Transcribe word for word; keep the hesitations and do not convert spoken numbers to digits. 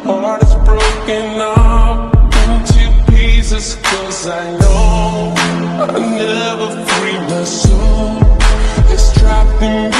heart is broken up into pieces, cause I know I never free my soul. It's trapped in